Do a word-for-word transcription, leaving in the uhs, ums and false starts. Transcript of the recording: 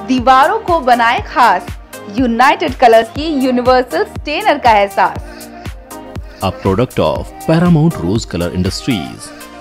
दीवारों को बनाए खास, यूनाइटेड कलर्स की यूनिवर्सल स्टेनर का एहसास। A product of Paramount Rose Color Industries.